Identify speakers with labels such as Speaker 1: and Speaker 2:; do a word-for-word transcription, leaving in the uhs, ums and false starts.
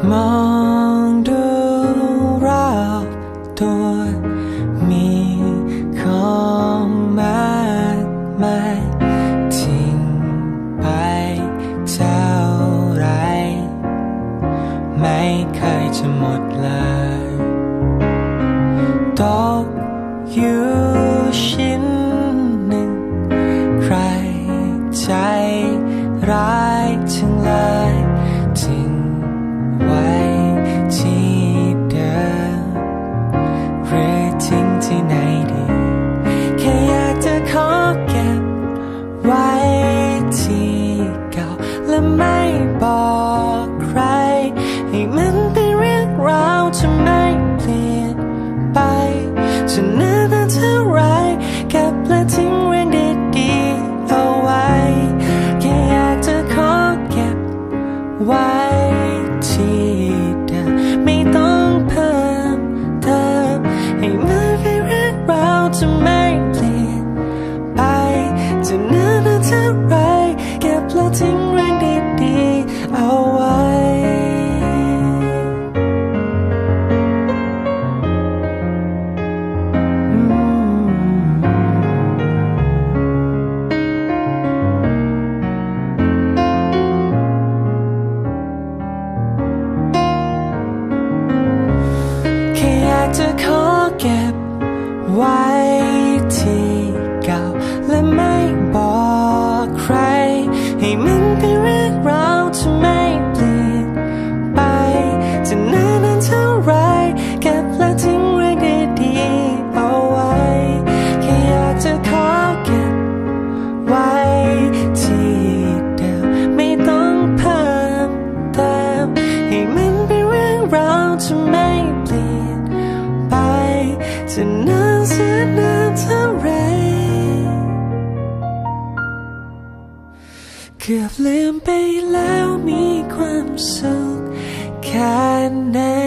Speaker 1: มองดูรอบตัวมีของมากมายทิ้งไปเท่าไรไม่เคยจะหมดเลยตกอยู่ชิ้นหนึ่งใครใจร้ายจังเลยทิ้งไว้ที่เดิมหรือทิ้งที่ไหนดีแค่อยากจะขอเก็บไว้ที่เก่าและไม่บอกใครให้มันเป็นเรื่องราวจะไม่เปลี่ยนไปจะนานเท่าไรเก็บและทิ้งเรื่องดีๆเอาไว้แค่อยากจะขอเก็บไว้ที่เดิมไม่ต้องเพิ่มเติมให้มันเป็นเรื่องราวจะไม่เปลี่ยนไปจะนานเท่าไรเก็บและทิ้งเรื่องดีๆเอาไว้จะขอเก็บไว้ที่เก่าและไม่บอกใครให้มันเป็นเรื่องราวจะไม่เปลี่ยนไปจะนานเท่าไรเก็บและทิ้งเรื่องดีๆเอาไว้แค่อยากจะขอเก็บไว้ที่เดิมไม่ต้องเพิ่มเติมให้มันเป็นเรื่องราวจะไม่เปลี่ยนจะนานแสนนานเท่าไรเกือบลืมไปแล้วมีความสุขแค่ไหน